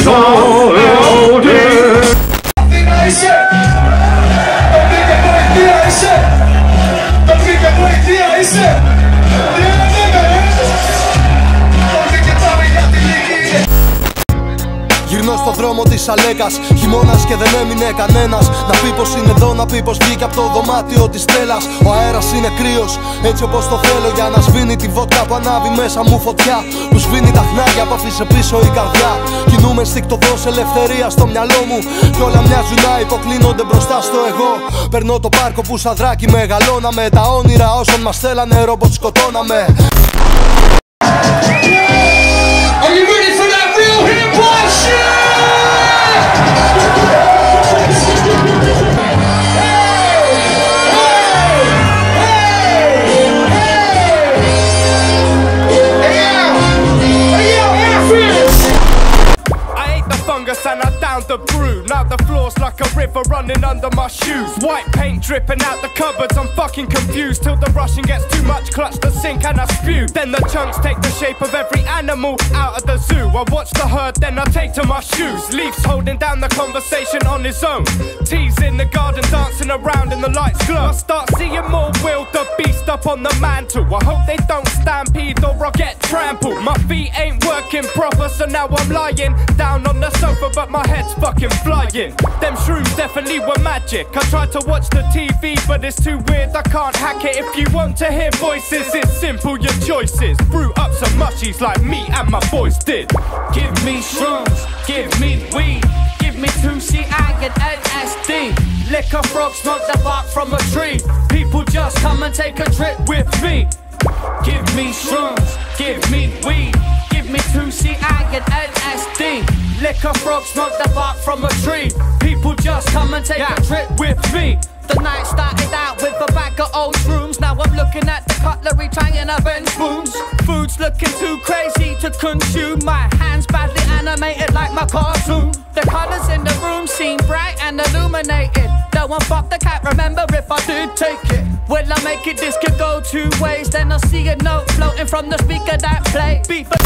is older. Γυρνώ στο δρόμο της Αλέκας, χειμώνας και δεν έμεινε κανένας. Να πει πως είναι εδώ, να πει πως βγήκε από το δωμάτιο της Στέλλας. Ο αέρας είναι κρύος, έτσι όπως το θέλω, για να σβήνει τη βότκα που ανάβει μέσα μου φωτιά. Που σβήνει τα χνάρια που άφησε πίσω η καρδιά. Κινούμε ενστικτωδώς ελευθερία στο μυαλό μου. Κι όλα μοιάζουν να υποκλίνονται μπροστά στο εγώ. Περνώ το πάρκο που σαν δράκι μεγαλώναμε. Τα όνειρα όσων μας θέλανε ρομποτ σκοτώναμε. Are you ready for that real hip hop shit? And I downed the brew. Now the floor's like a river running under my shoes. White paint dripping out the cupboards. I'm fucking confused till the rushing gets too much. Clutch the sink and I spew. Then the chunks take the shape of every animal out of the zoo. I watch the herd, then I take to my shoes. Leaves holding down the conversation on his own. Teas in the garden dancing around and the lights glow. I start seeing more Will the Beast up on the mantle. I hope they don't stampede or I'll get trampled. My feet ain't working proper, so now I'm lying down on the sofa, but my head's fucking flying. Them shrooms definitely were magic. I tried to watch the TV, but it's too weird, I can't hack it. If you want to hear voices, it's simple, your choices. Brew up some mushies like me and my boys did. Give me shrooms, give me weed, give me 2C and LSD. Liquor frogs, smoke the bark from a tree. People just come and take a trip with me. Give me shrooms, give me weed, give me 2C and LSD. Liquor frogs, smoke the bark from a tree. People just come and take a trip with me. The night started out with a bag of old shrooms. Now I'm looking at the cutlery, trying to bend spoons. Food's looking too crazy to consume. My hands badly animated like my cartoon. The colours in the room seem bright and illuminated. No one fucked the cat, remember if I did take it. Will I make it? This could go two ways. Then I see a note floating from the speaker that play. Beat for